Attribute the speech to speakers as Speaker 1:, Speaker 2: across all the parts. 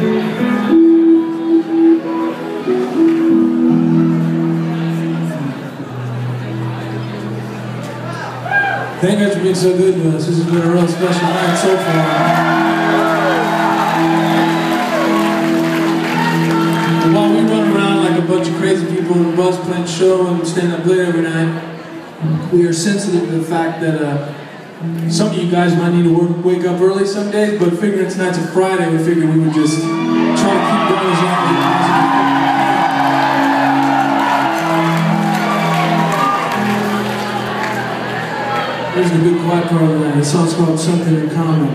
Speaker 1: Thank you guys for being so good to us. This has been a real special night so far. And while we run around like a bunch of crazy people in a bus playing show and stand up late every night, we are sensitive to the fact that some of you guys might need to wake up early some days, but figuring tonight's a Friday, we figured we would just try to keep going as long as we possibly. There's a good quiet part of that. The song's called Something in Common.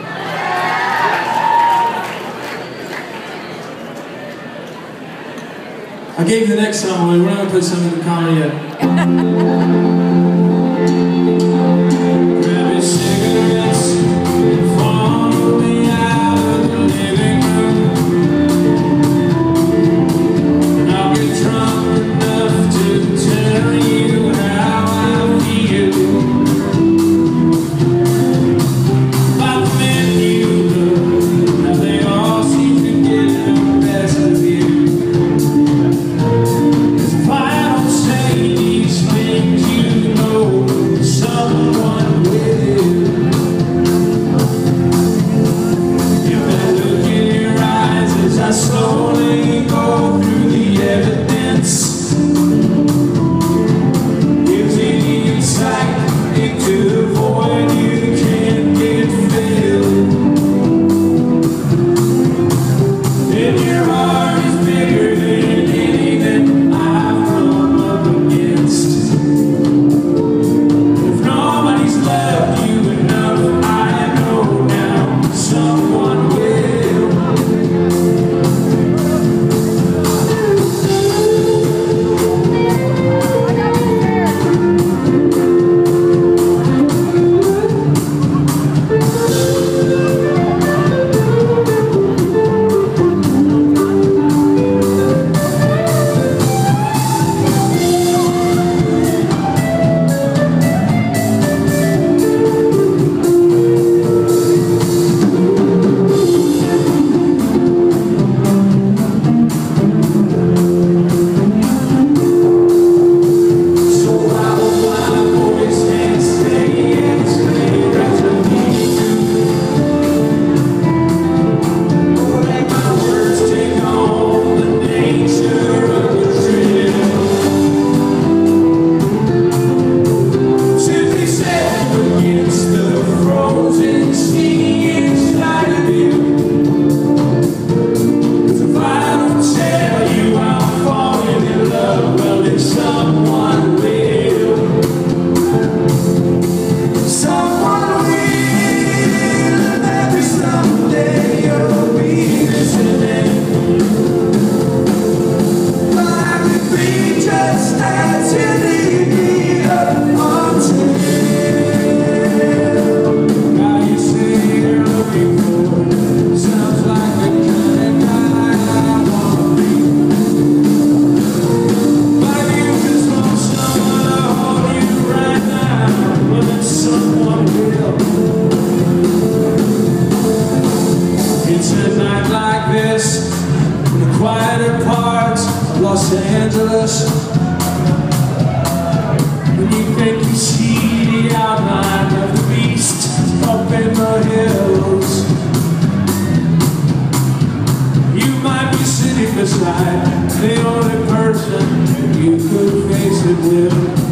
Speaker 1: I gave you the next song away. We're not going to put Something in Common yet. Grab your cigarettes, follow me out of the living room. And I'll get drunk enough to tell you how I feel.
Speaker 2: Los Angeles, when you think you see the outline of the beast up in the hills, you might be sitting beside the only person you could face it with.